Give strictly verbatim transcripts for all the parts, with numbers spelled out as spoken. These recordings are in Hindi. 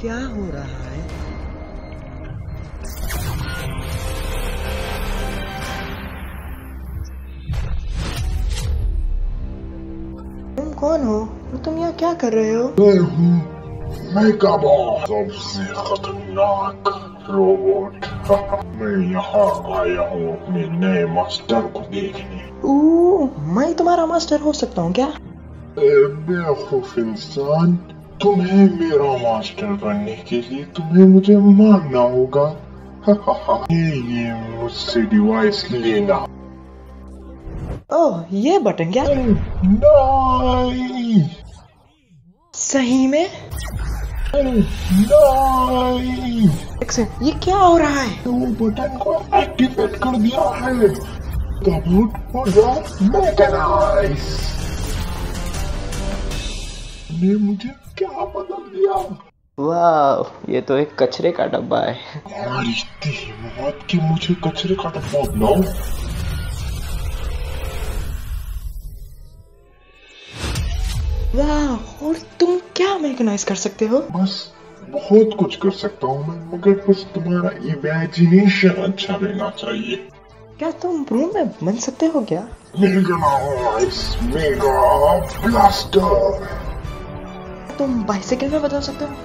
क्या हो रहा है? तुम कौन हो और तुम यहाँ क्या कर रहे हो? मैं हूँ मेचाबॉट, सबसे खतरनाक रोबोट। मैं यहाँ आया हूँ अपने नए मास्टर को देखने। ओह, मैं तुम्हारा मास्टर हो सकता हूँ क्या? बेवकूफ इंसान, तुम्हें मेरा मास्टर बनने के लिए तुम्हें मुझे मारना होगा। ये ये मुझसे डिवाइस लेना। ओह, ये बटन क्या? नहीं, सही में? नहीं, एक सेकंड, ये क्या हो रहा है? वो बटन को एक्टिवेट कर दिया है। रोबोट हो गया मैकेनाइज। ने मुझे क्या बदल दिया? वाह, ये तो एक कचरे का डब्बा है। हमारी हिम्मत कि मुझे कचरे का डब्बा बनाओ। वाह, और तुम क्या मैकेनाइज कर सकते हो? बस बहुत कुछ कर सकता हूँ मैं, मगर बस तुम्हारा इमेजिनेशन अच्छा रहना चाहिए। क्या तुम रूम में बन सकते हो क्या? Mechanize mega blaster. तुम बाइसाइकिल में बदल सकते हो?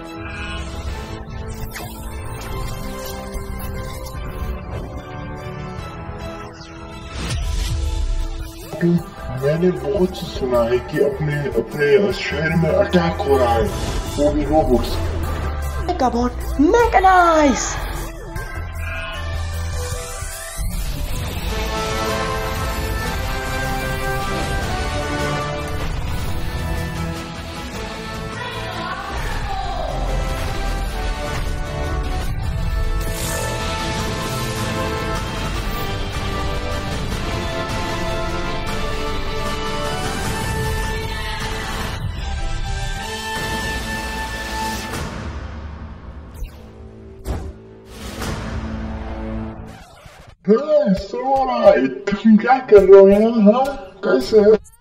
मैंने बहुत सुना है कि अपने अपने शहर में अटैक हो रहा है, वो भी रोबोट्स। मेचाबॉट मैकेनाइज। हाँ, तुम क्या कर रहे हो यहाँ? हाँ, कैसे?